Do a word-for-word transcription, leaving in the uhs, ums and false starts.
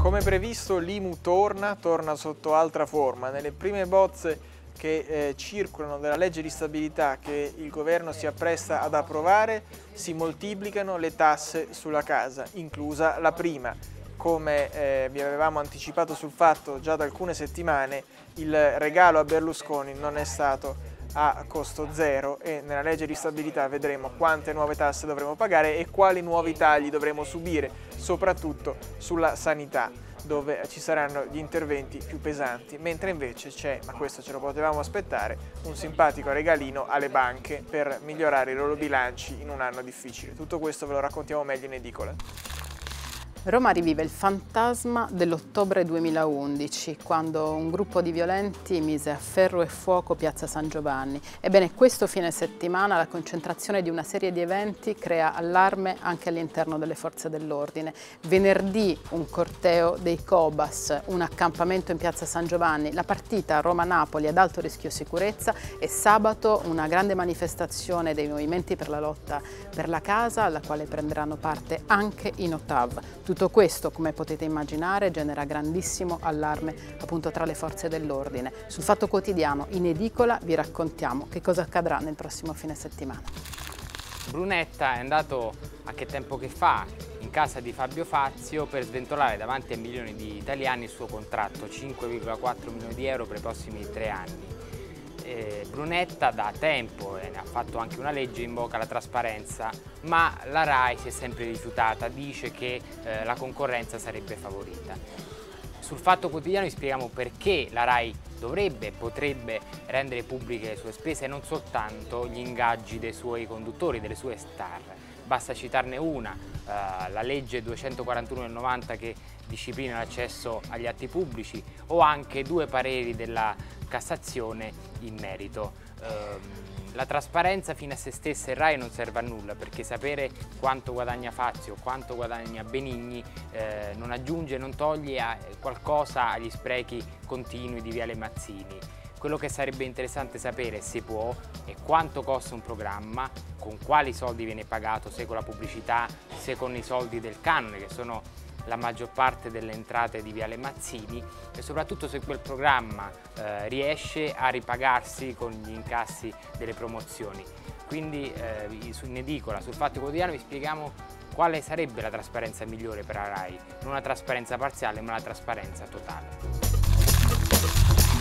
Come previsto l'I M U torna, torna sotto altra forma. Nelle prime bozze che eh, circolano della legge di stabilità che il governo si appresta ad approvare si moltiplicano le tasse sulla casa, inclusa la prima. Come eh, vi avevamo anticipato sul fatto già da alcune settimane, il regalo a Berlusconi non è stato a costo zero e nella legge di stabilità vedremo quante nuove tasse dovremo pagare e quali nuovi tagli dovremo subire, soprattutto sulla sanità, dove ci saranno gli interventi più pesanti, mentre invece c'è, ma questo ce lo potevamo aspettare, un simpatico regalino alle banche per migliorare i loro bilanci in un anno difficile. Tutto questo ve lo raccontiamo meglio in edicola. Roma rivive il fantasma dell'ottobre duemilaundici, quando un gruppo di violenti mise a ferro e fuoco Piazza San Giovanni. Ebbene, questo fine settimana la concentrazione di una serie di eventi crea allarme anche all'interno delle forze dell'ordine. Venerdì un corteo dei Cobas, un accampamento in Piazza San Giovanni, la partita Roma-Napoli ad alto rischio sicurezza e sabato una grande manifestazione dei movimenti per la lotta per la casa, alla quale prenderanno parte anche i Notav. Tutto questo, come potete immaginare, genera grandissimo allarme appunto tra le forze dell'ordine. Sul Fatto Quotidiano, in edicola, vi raccontiamo che cosa accadrà nel prossimo fine settimana. Brunetta è andato a che tempo che fa in casa di Fabio Fazio per sventolare davanti a milioni di italiani il suo contratto, cinque virgola quattro milioni di euro per i prossimi tre anni. Eh, Brunetta da tempo, e ne ha fatto anche una legge, invoca la trasparenza, ma la RAI si è sempre rifiutata, dice che eh, la concorrenza sarebbe favorita. Sul Fatto Quotidiano vi spieghiamo perché la RAI dovrebbe e potrebbe rendere pubbliche le sue spese e non soltanto gli ingaggi dei suoi conduttori, delle sue star. Basta citarne una, eh, la legge duecentoquarantuno del novanta che disciplina l'accesso agli atti pubblici, o anche due pareri della Cassazione in merito. Eh, la trasparenza fino a se stessa in RAI non serve a nulla, perché sapere quanto guadagna Fazio, quanto guadagna Benigni eh, non aggiunge, non toglie a qualcosa agli sprechi continui di Viale Mazzini. Quello che sarebbe interessante sapere, se può, è quanto costa un programma, con quali soldi viene pagato, se con la pubblicità, se con i soldi del canone, che sono la maggior parte delle entrate di Viale Mazzini, e soprattutto se quel programma eh, riesce a ripagarsi con gli incassi delle promozioni. Quindi eh, in edicola, sul Fatto Quotidiano, vi spieghiamo quale sarebbe la trasparenza migliore per la RAI, non una trasparenza parziale ma una trasparenza totale.